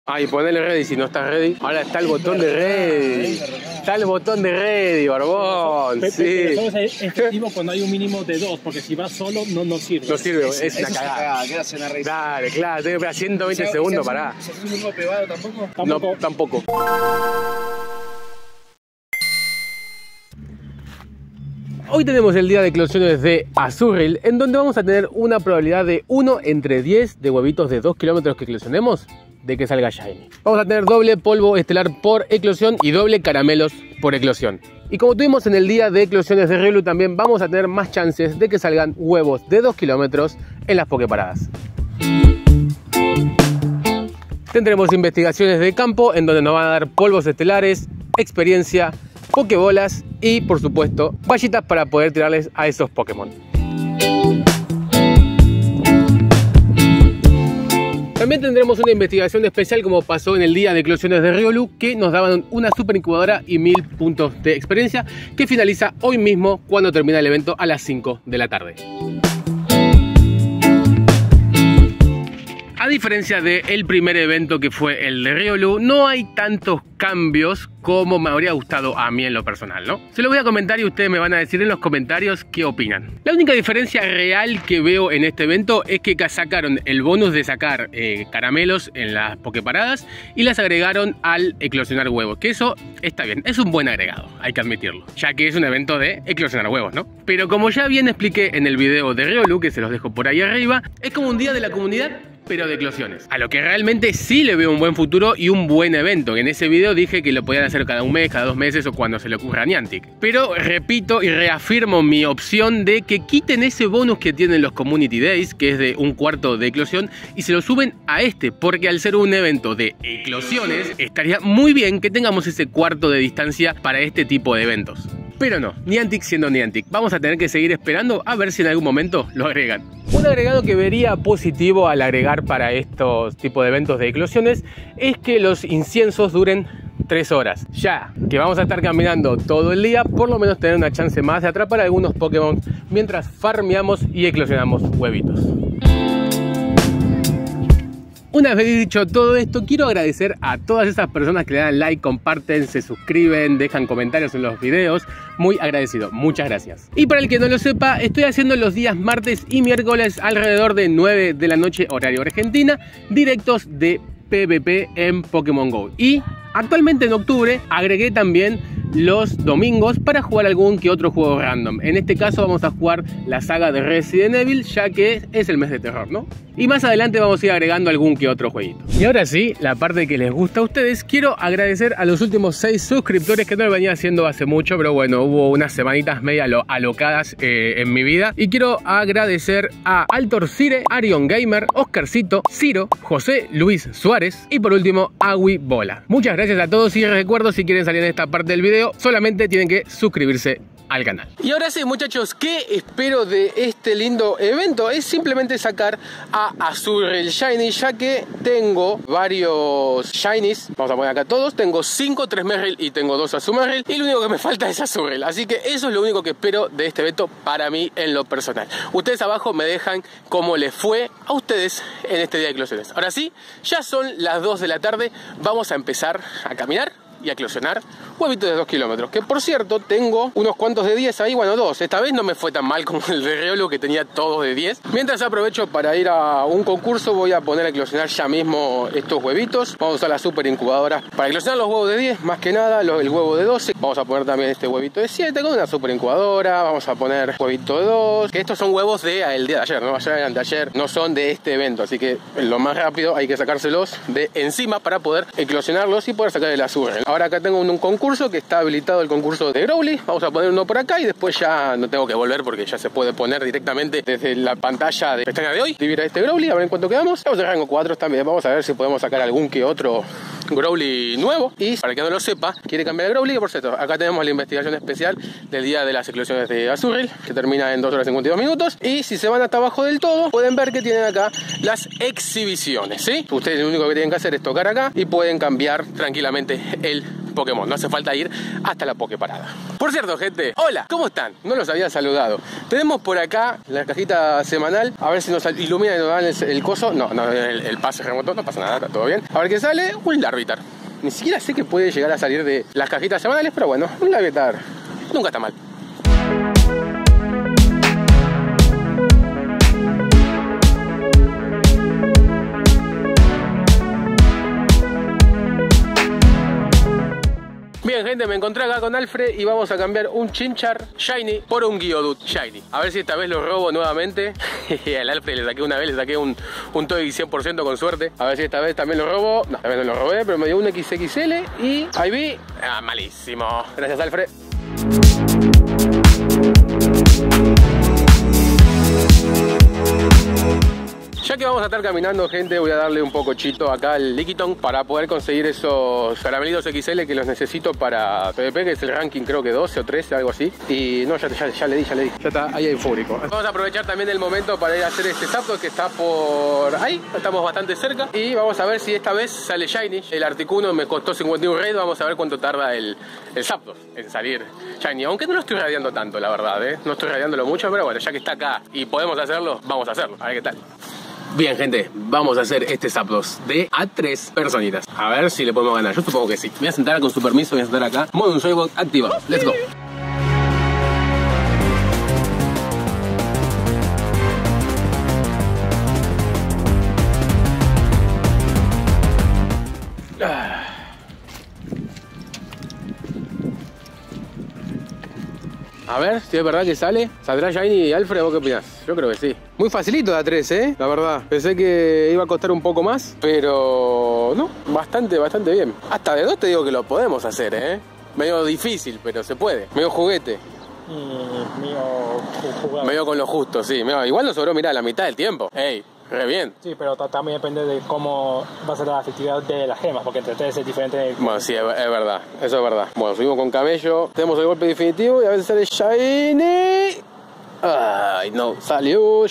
Ay, ponele ready si no estás ready. Ahora está el botón de ready. Está el botón de ready, barbón. Sí. Pero solo es efectivo cuando hay un mínimo de 2, porque si vas solo no sirve. No sirve, es una cagada. Quedas en la race. Dale, claro, tengo que esperar 120 segundos, pará. ¿Se hace un golpe privado tampoco? No, tampoco. Hoy tenemos el día de eclosiones de Azuril, en donde vamos a tener una probabilidad de 1 entre 10 de huevitos de 2 kilómetros que eclosionemos de que salga shiny. Vamos a tener doble polvo estelar por eclosión y doble caramelos por eclosión. Y como tuvimos en el día de eclosiones de Riolu, también vamos a tener más chances de que salgan huevos de 2 kilómetros en las poképaradas. Tendremos investigaciones de campo en donde nos van a dar polvos estelares, experiencia, pokebolas y por supuesto vallitas para poder tirarles a esos Pokémon. También tendremos una investigación especial como pasó en el día de eclosiones de Riolu, que nos daban una super incubadora y 1000 puntos de experiencia, que finaliza hoy mismo cuando termina el evento a las 5 de la tarde. A diferencia del primer evento que fue el de Riolu, no hay tantos cambios como me habría gustado a mí en lo personal, ¿no? Se lo voy a comentar y ustedes me van a decir en los comentarios qué opinan. La única diferencia real que veo en este evento es que sacaron el bonus de sacar caramelos en las poképaradas y las agregaron al eclosionar huevos, que eso está bien, es un buen agregado, hay que admitirlo, ya que es un evento de eclosionar huevos, ¿no? Pero como ya bien expliqué en el video de Riolu, que se los dejo por ahí arriba, es como un día de la comunidad, pero de eclosiones. A lo que realmente sí le veo un buen futuro y un buen evento. En ese video dije que lo podían hacer cada un mes, cada 2 meses o cuando se le ocurra a Niantic. Pero repito y reafirmo mi opción de que quiten ese bonus que tienen los Community Days, que es de 1/4 de eclosión, y se lo suben a este, porque al ser un evento de eclosiones, estaría muy bien que tengamos ese 1/4 de distancia para este tipo de eventos. Pero no, Niantic siendo Niantic, vamos a tener que seguir esperando a ver si en algún momento lo agregan. Un agregado que vería positivo al agregar para estos tipos de eventos de eclosiones es que los inciensos duren 3 horas. Ya que vamos a estar caminando todo el día, por lo menos tener una chance más de atrapar algunos Pokémon mientras farmeamos y eclosionamos huevitos. Una vez dicho todo esto, quiero agradecer a todas esas personas que le dan like, comparten, se suscriben, dejan comentarios en los videos. Muy agradecido, muchas gracias. Y para el que no lo sepa, estoy haciendo los días martes y miércoles alrededor de 9 de la noche horario Argentina, directos de PvP en Pokémon GO. Y actualmente en octubre agregué también los domingos para jugar algún que otro juego random. En este caso vamos a jugar la saga de Resident Evil, ya que es el mes de terror, ¿no? Y más adelante vamos a ir agregando algún que otro jueguito. Y ahora sí, la parte que les gusta a ustedes, quiero agradecer a los últimos 6 suscriptores, que no lo venía haciendo hace mucho, pero bueno, hubo unas semanitas media alocadas en mi vida. Y quiero agradecer a Altor Cire, Arion Gamer, Oscarcito, Ciro, José Luis Suárez y por último, Agui Bola. Muchas gracias a todos y recuerdo, si quieren salir en esta parte del video, solamente tienen que suscribirse al canal. Y ahora sí, muchachos, ¿qué espero de este lindo evento? Es simplemente sacar a Azuril Shiny, ya que tengo varios Shinies. Vamos a poner acá todos. Tengo 5, 3 Merrill y tengo 2 Azumarill. Y lo único que me falta es Azuril. Así que eso es lo único que espero de este evento para mí en lo personal. Ustedes abajo me dejan cómo les fue a ustedes en este día de eclosiones. Ahora sí, ya son las 2 de la tarde. Vamos a empezar a caminar y a eclosionar huevitos de 2 kilómetros, que por cierto tengo unos cuantos de 10 ahí, bueno 2, esta vez no me fue tan mal como el de Riolu, que tenía todos de 10. Mientras aprovecho para ir a un concurso, voy a poner a eclosionar ya mismo estos huevitos. Vamos a usar la super incubadora para eclosionar los huevos de 10, más que nada el huevo de 12. Vamos a poner también este huevito de 7 con una super incubadora. Vamos a poner huevito de 2, que estos son huevos del día de ayer, no ayer, anteayer, no son de este evento, así que lo más rápido hay que sacárselos de encima para poder eclosionarlos y poder sacar el azul. Ahora acá tengo un concurso que está habilitado, el concurso de Growly. Vamos a poner uno por acá y después ya no tengo que volver porque ya se puede poner directamente desde la pantalla de pestaña de hoy. Dividir a este Growly, a ver en cuánto quedamos. Vamos a rango 4 también, vamos a ver si podemos sacar algún que otro Growly nuevo. Y para el que no lo sepa, quiere cambiar el Growly, que por cierto, acá tenemos la investigación especial del día de las eclosiones de Azuril, que termina en 2 horas y 52 minutos. Y si se van hasta abajo del todo, pueden ver que tienen acá las exhibiciones, ¿sí? Ustedes lo único que tienen que hacer es tocar acá y pueden cambiar tranquilamente el Pokémon. No hace falta ir hasta la Poképarada. Por cierto, gente, hola, ¿cómo están? No los había saludado. Tenemos por acá la cajita semanal. A ver si nos ilumina y nos dan el coso. No, el pase remoto, no pasa nada, está todo bien. A ver qué sale, un Larvitar. Ni siquiera sé que puede llegar a salir de las cajitas semanales, pero bueno, un Larvitar nunca está mal. Bien, gente, me encontré acá con Alfred y vamos a cambiar un Chimchar Shiny por un Geodude Shiny. A ver si esta vez lo robo nuevamente. Al Alfred le saqué una vez, le saqué un Toy 100% con suerte. A ver si esta vez también lo robo. No, también no lo robé, pero me dio un XXL y ahí vi. Ah, malísimo. Gracias, Alfred. Ya que vamos a estar caminando, gente, voy a darle un poco chito acá al Lickitung para poder conseguir esos caramelitos XL que los necesito para PvP, que es el ranking creo que 12 o 13, algo así. Y no, ya le di. Ya está ahí eufórico. Vamos a aprovechar también el momento para ir a hacer este Zapdos que está por ahí. Estamos bastante cerca. Y vamos a ver si esta vez sale Shiny. El Articuno me costó 51 red. Vamos a ver cuánto tarda el Zapdos en salir Shiny. Aunque no lo estoy radiando tanto, la verdad, ¿eh? No estoy radiándolo mucho, pero bueno, ya que está acá y podemos hacerlo, vamos a hacerlo. A ver qué tal. Bien, gente, vamos a hacer este Zapdos de a 3 personitas. A ver si le podemos ganar. Yo supongo que sí. Me voy a sentar con su permiso, voy a sentar acá. Modo un Joybot activado. Let's go. A ver si es verdad que sale. ¿Saldrá Shiny y Alfred? ¿Vos qué opinás? Yo creo que sí. Muy facilito de a 3, la verdad. Pensé que iba a costar un poco más, pero no, bastante bien. Hasta de 2 te digo que lo podemos hacer, Medio difícil, pero se puede. Medio juguete. Medio con lo justo, sí. Igual nos sobró, mirá, la mitad del tiempo. Ey, re bien. Sí, pero también depende de cómo va a ser la efectividad de las gemas, porque entre 3 es diferente. Bueno, sí, es verdad. Eso es verdad. Bueno, subimos con Camello. Tenemos el golpe definitivo y a veces sale Shiny. Ay, no salió.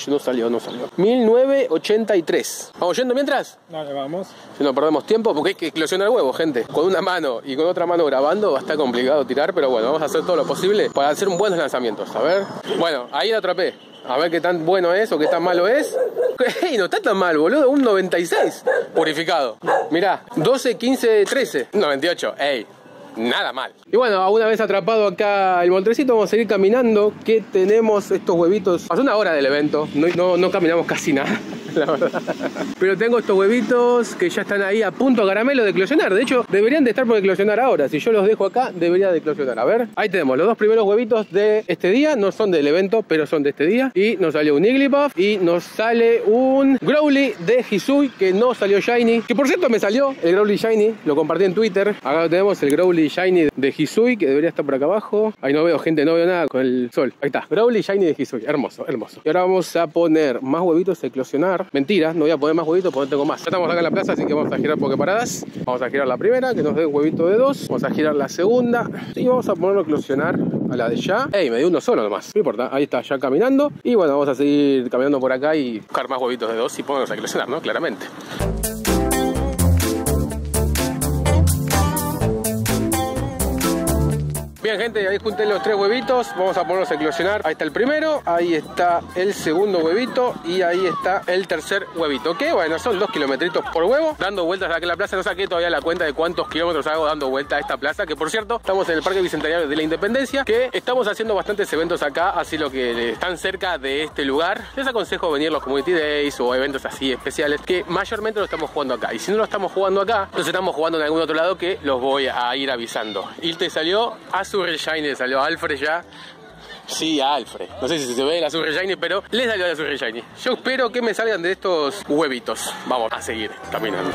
1983. ¿Vamos yendo mientras? Dale, vamos. Si no perdemos tiempo, porque hay que eclosionar el huevo, gente. Con una mano y con otra mano grabando va a estar complicado tirar, pero bueno, vamos a hacer todo lo posible para hacer buenos lanzamientos. A ver. Bueno, ahí la atrapé. A ver qué tan bueno es o qué tan malo es. ¡Ey! No está tan mal, boludo. Un 96 purificado. Mirá, 12, 15, 13. 98. ¡Ey! Nada mal. Y bueno, una vez atrapado acá el Moltrecito, vamos a seguir caminando. Que tenemos estos huevitos. Pasó una hora del evento. No caminamos casi nada, la verdad. Pero tengo estos huevitos que ya están ahí a punto caramelo de eclosionar. De hecho, deberían de estar por eclosionar ahora. Si yo los dejo acá, debería de eclosionar. A ver, ahí tenemos los 2 primeros huevitos de este día. No son del evento, pero son de este día. Y nos salió un Igglybuff y nos sale un Growly de Hisui, que no salió Shiny. Que por cierto me salió el Growly Shiny. Lo compartí en Twitter. Acá tenemos el Growly Shiny de Hisui, que debería estar por acá abajo. Ahí no veo, gente, no veo nada con el sol. Ahí está, Growly Shiny de Hisui. Hermoso, hermoso. Y ahora vamos a poner más huevitos a eclosionar. Mentira, no voy a poner más huevitos porque no tengo más. Ya estamos acá en la plaza, así que vamos a girar Poképaradas. Vamos a girar la primera, que nos dé un huevito de 2. Vamos a girar la segunda y vamos a ponerlo a eclosionar a la de ya. Ey, me dio uno solo nomás. No importa, ahí está, ya caminando. Y bueno, vamos a seguir caminando por acá y buscar más huevitos de 2 y ponerlos a eclosionar, ¿no? Claramente. Bien, gente, ahí junté los 3 huevitos. Vamos a ponerlos a eclosionar. Ahí está el primero, ahí está el segundo huevito y ahí está el tercer huevito. Que bueno, son 2 kilometritos por huevo. Dando vueltas aquí en la plaza. No saqué todavía la cuenta de cuántos kilómetros hago dando vuelta a esta plaza. Que por cierto, estamos en el Parque Bicentenario de la Independencia. Que estamos haciendo bastantes eventos acá. Así lo que están cerca de este lugar, les aconsejo venir los Community Days o eventos así especiales. Que mayormente lo estamos jugando acá. Y si no lo estamos jugando acá, los estamos jugando en algún otro lado que los voy a ir avisando. Y te salió Azure Shiny, salió Alfred ya. Sí, a Alfred. No sé si se ve el Azure Shiny, pero le salió el Azure Shiny. Yo espero que me salgan de estos huevitos. Vamos a seguir caminando.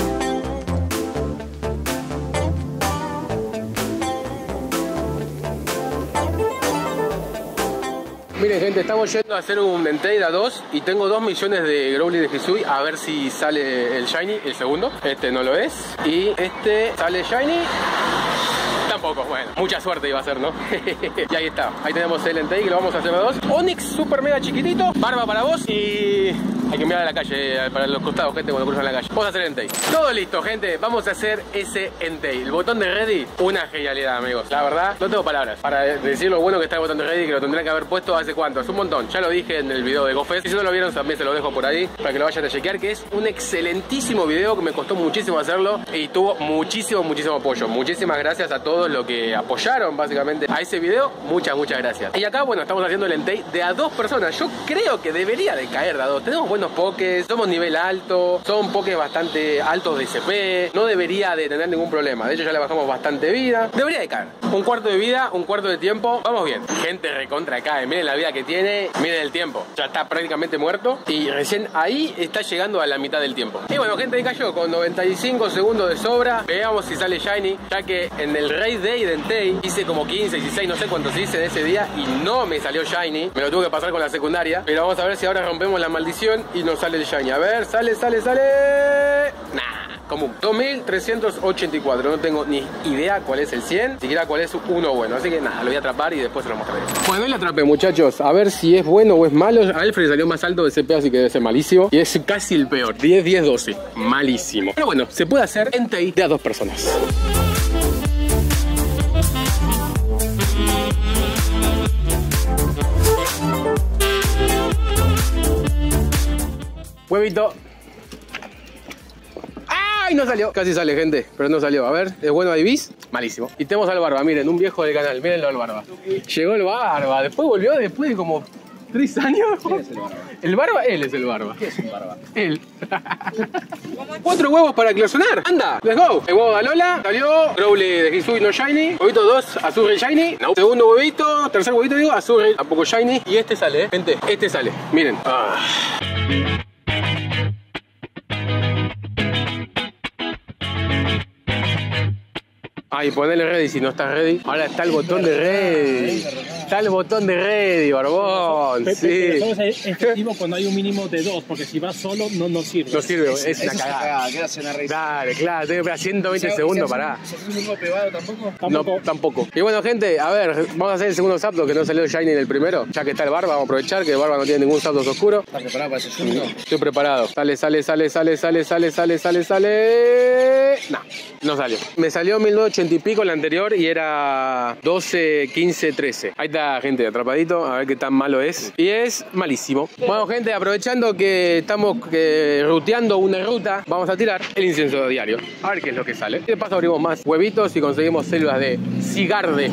Miren, gente, estamos yendo a hacer un Entei a 2 y tengo 2 millones de Growly de Hisui. A ver si sale el Shiny, el segundo. Este no lo es. Y este sale Shiny. Tampoco, bueno, mucha suerte iba a ser, ¿no? Y ahí está, ahí tenemos el Entei que lo vamos a hacer a 2. Onix super mega chiquitito, barba para vos y Hay que mirar a la calle, para los costados, gente, cuando cruzan la calle. Vamos a hacer Entei. Todo listo, gente. Vamos a hacer ese Entei. El botón de ready, una genialidad, amigos. La verdad, no tengo palabras para decir lo bueno que está el botón de ready, que lo tendrían que haber puesto hace cuánto. Es un montón. Ya lo dije en el video de GoFest. Si no lo vieron, también se lo dejo por ahí para que lo vayan a chequear, que es un excelentísimo video que me costó muchísimo hacerlo y tuvo muchísimo apoyo. Muchísimas gracias a todos los que apoyaron básicamente a ese video. Muchas gracias. Y acá, bueno, estamos haciendo el Entei de a 2 personas. Yo creo que debería de caer de a 2. Tenemos buenos pokés, somos nivel alto, son pokés bastante altos de CP. No debería de tener ningún problema. De hecho, ya le bajamos bastante vida. Debería de caer. Un cuarto de vida, un cuarto de tiempo. Vamos bien. Gente recontra cae. Miren la vida que tiene, miren el tiempo. Ya está prácticamente muerto y recién ahí está llegando a la mitad del tiempo. Y bueno, gente, ahí cayó con 95 segundos de sobra. Veamos si sale Shiny, ya que en el Raid Day de Entei hice como 15, 16, no sé cuántos hice de ese día y no me salió Shiny. Me lo tuve que pasar con la secundaria. Pero vamos a ver si ahora rompemos la maldición y nos sale el Shiny. A ver, sale. Nah. Común. 2384. No tengo ni idea cuál es el 100, ni siquiera cuál es uno bueno. Así que nada, lo voy a atrapar y después se lo mostraré. Bueno, ahí lo atrapé, muchachos. A ver si es bueno o es malo. Alfred salió más alto de CP, así que debe ser malísimo. Y es casi el peor. 10, 10, 12. Malísimo. Pero bueno, se puede hacer Entei de a 2 personas. Huevito. ¡Ay! No salió. Casi sale, gente, pero no salió. A ver, ¿es bueno Ibis? Malísimo. Y tenemos al Barba, miren, un viejo del canal. Mírenlo al Barba. Llegó el Barba. Después volvió, después de como 3 años. ¿Quién es el Barba? ¿El Barba? Él es el Barba. ¿Qué es un Barba? Él. 4 huevos para eclosionar. Anda, let's go. El huevo de Alola salió. Growly de Hisui no Shiny. Huevito 2, Azurri Shiny. No. Segundo huevito, tercer huevito digo, Azurri tampoco Shiny. Y este sale, gente. Este sale. Miren. Ay, ponele ready si no estás ready. Ahora está el botón de ready. Está el botón de ready, barbón. Sí. Pero solo es efectivo cuando hay un mínimo de 2, porque si vas solo no sirve. No sirve, es una cagada. ¿Qué hace una raíz? Dale, claro, tengo que esperar 120 segundos, pará. ¿Se hace un golpe vado tampoco? No, tampoco. Y bueno, gente, a ver, vamos a hacer el segundo Zapdos que no salió Shiny en el primero. Ya que está el Barba, vamos a aprovechar que el Barba no tiene ningún Zapdos oscuro. ¿Estás preparado para ese segundo? Estoy preparado. Sale. Nah, no salió. Me salió 1980 y pico la anterior y era 12, 15, 13. Ahí está, gente, atrapadito. A ver qué tan malo es. Y es malísimo. Bueno, gente, aprovechando que estamos ruteando una ruta, vamos a tirar el incienso diario. A ver qué es lo que sale. Y de paso abrimos más huevitos y conseguimos células de cigarde.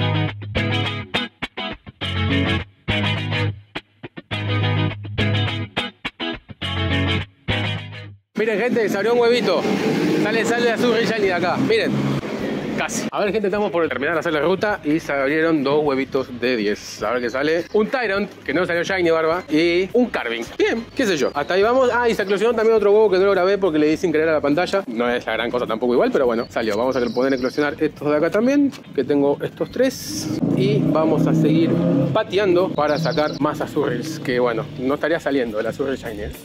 Miren, gente, se abrió un huevito. Sale azul y shiny de acá. Miren. Casi. A ver, gente, estamos por terminar de hacer la ruta y se abrieron 2 huevitos de 10. A ver qué sale. Un Tyrant, que no salió Shiny, Barba, y un Carving. Bien, qué sé yo. Hasta ahí vamos. Ah, y se eclosionó también otro huevo que no lo grabé porque le di sin querer a la pantalla. No es la gran cosa tampoco igual, pero bueno, salió. Vamos a poder eclosionar estos de acá también, que tengo estos 3. Y vamos a seguir pateando para sacar más Azurils, que bueno, no estaría saliendo el Azuril Shiny, ¿eh?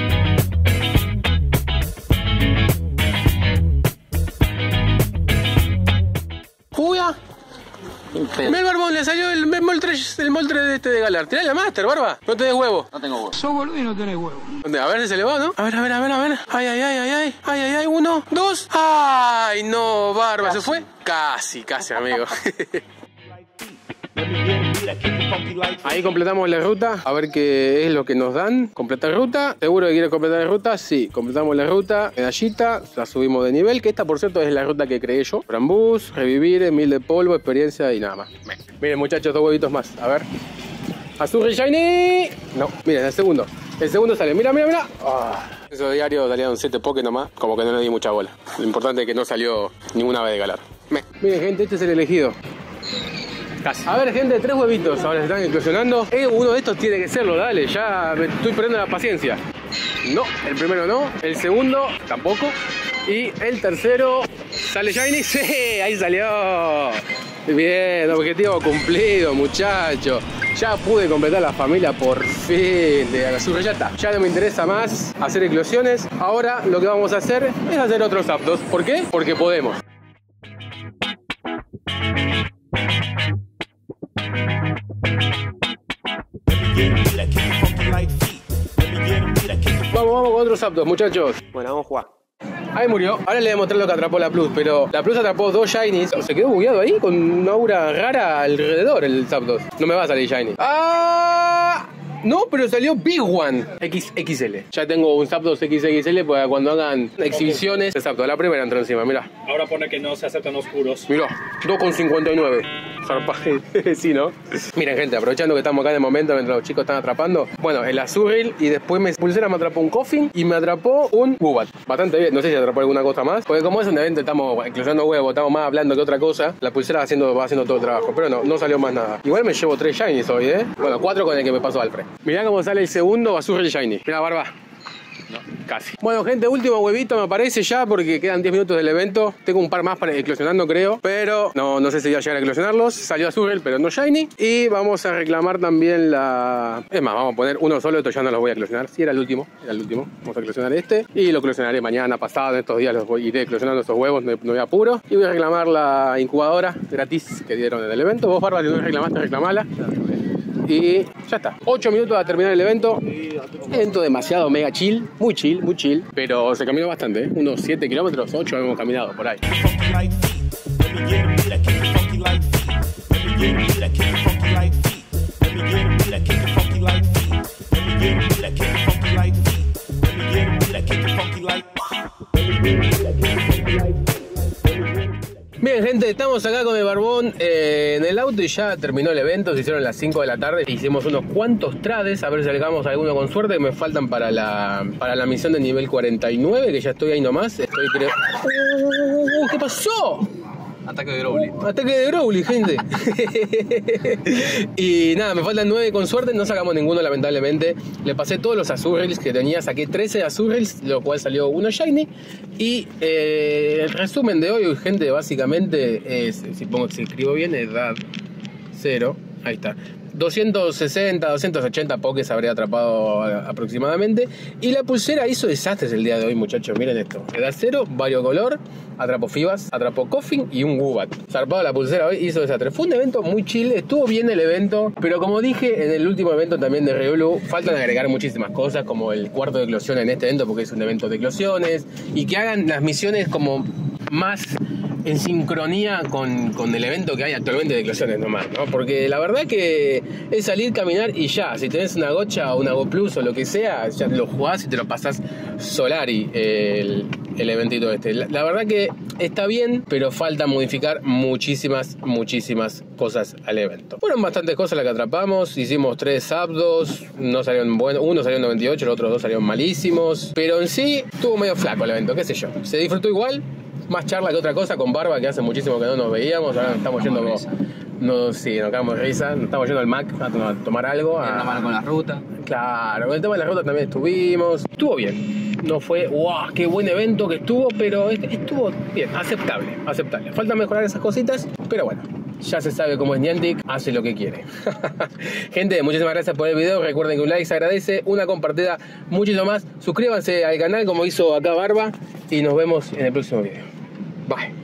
¡Juega! Mira el Barbón, le salió el moltre de este de Galar. Tirá la Master, Barba. No tenés huevo. No tengo huevo. Sos boludo y no tenés huevo. A ver si se le va, ¿no? A ver. Ay. 1, 2. Ay, no, Barba. ¿Se fue? Casi, amigo. Ahí completamos la ruta, a ver qué es lo que nos dan. Completar ruta, ¿seguro que quiere completar la ruta? Sí, completamos la ruta, medallita, la subimos de nivel, que esta por cierto es la ruta que creé yo. Brambús, revivir, 1000 de polvo, experiencia y nada más. Miren, muchachos, 2 huevitos más, a ver. Azul Shiny. No, miren, el segundo sale, mira. Eso diario salieron 7 Poké nomás, como que no le di mucha bola. Lo importante es que no salió ninguna ave de Galar. Miren, gente, este es el elegido. Casi. A ver, gente, 3 huevitos ahora se están eclosionando. Uno de estos tiene que serlo, dale, ya me estoy perdiendo la paciencia. No, el primero no, el segundo tampoco. Y el tercero, ¿sale Shiny? Sí, ahí salió. Bien, objetivo cumplido, muchacho. Ya pude completar la familia por fin de Azul, ya está. Ya no me interesa más hacer eclosiones. Ahora lo que vamos a hacer es hacer otros Zapdos. ¿Por qué? Porque podemos. Let me get a beat, I keep it funky like feet. Let me get a beat, I keep vamos con otros Zapdos, muchachos. Bueno, vamos a jugar. Ahí murió. Ahora le voy a mostrar lo que atrapó la Plus, pero la Plus atrapó 2 Shinies. Se quedó bugueado ahí con una aura rara alrededor el Zapdos. No me va a salir Shiny. ¡Ah! No, pero salió Big One XXL. Ya tengo un Zapdos XXL para cuando hagan exhibiciones de Zapdos. La primera entró encima, mirá. Ahora pone que no se aceptan oscuros. Mirá, 2,59. Zarpaje, sí, ¿no? Miren, gente, aprovechando que estamos acá en el momento mientras los chicos están atrapando. Bueno, el Azuril y después pulsera me atrapó un Koffing y me atrapó un Woobat. Bastante bien, no sé si atrapó alguna cosa más. Porque como es un evento, estamos eclosionando huevos, estamos más hablando que otra cosa. La pulsera va haciendo todo el trabajo, pero no salió más nada. Igual me llevo 3 Shinies hoy, ¿eh? Bueno, 4 con el que me pasó Alfred. Mirá cómo sale el segundo Azuril Shiny. Mirá, Barba. No, casi. Bueno, gente, último huevito me parece ya porque quedan 10 minutos del evento. Tengo un par más para eclosionando, creo. Pero no sé si voy a llegar a eclosionarlos. Salió Azuril, pero no Shiny. Y vamos a reclamar también la... Es más, vamos a poner uno solo. Esto ya no los voy a eclosionar. Sí, era el último. Vamos a eclosionar este. Y lo eclosionaré mañana, pasado. En estos días los iré eclosionando estos huevos. No voy a apuro. Y voy a reclamar la incubadora gratis que dieron en el evento. Vos, Barba, si no reclamaste, reclamala. Y ya está. 8 minutos a terminar el evento. Evento demasiado mega chill. Muy chill. Pero se caminó bastante, ¿eh? Unos 7 kilómetros, 8 hemos caminado por ahí. Bien, gente, estamos acá con el Barbón en el auto y ya terminó el evento. Se hicieron las 5 de la tarde. Hicimos unos cuantos trades, a ver si sacamos alguno con suerte, que me faltan para la misión de nivel 49, que ya estoy ahí nomás. Estoy, creo... ¿Qué pasó? Ataque de Growly. Ataque de Growly, gente. Y nada, me faltan 9 con suerte. No sacamos ninguno, lamentablemente. Le pasé todos los Azurils que tenía. Saqué 13 Azurils, lo cual salió uno Shiny. Y el resumen de hoy, gente, básicamente es, si escribo bien, edad 0. Ahí está. 260, 280 pokés habría atrapado aproximadamente. Y la pulsera hizo desastres el día de hoy, muchachos. Miren esto. Edad 0, variocolor, atrapó Fibas, atrapó Koffing y un Woobat. Zarpado la pulsera hoy, hizo desastres. Fue un evento muy chill, estuvo bien el evento. Pero como dije en el último evento también de Riolu, faltan agregar muchísimas cosas, como el cuarto de eclosión en este evento, porque es un evento de eclosiones. Y que hagan las misiones como más en sincronía con el evento que hay actualmente de eclosiones nomás, ¿no? Porque la verdad que es salir, caminar y ya. Si tenés una Gocha o una Go Plus o lo que sea, ya lo jugás y te lo pasás Solari el eventito este. La verdad que está bien, pero falta modificar muchísimas cosas al evento. Fueron bastantes cosas las que atrapamos. Hicimos 3 Zapdos, no salieron buenos. Uno salió en 98, los otros 2 salieron malísimos. Pero en sí, estuvo medio flaco el evento, qué sé yo. Se disfrutó igual. Más charla que otra cosa con Barba, que hace muchísimo que no nos veíamos. Ahora nos estamos yendo nos cagamos de risa. Nos estamos yendo al Mac a tomar algo. Una mano con la ruta. Claro, con el tema de la ruta también estuvimos. Estuvo bien. No fue, wow, qué buen evento que estuvo, pero estuvo bien, aceptable. Falta mejorar esas cositas, pero bueno. Ya se sabe cómo es Niantic, hace lo que quiere. Gente, muchísimas gracias por el video. Recuerden que un like se agradece, una compartida, muchísimo más. Suscríbanse al canal como hizo acá Barba y nos vemos en el próximo video. Bye.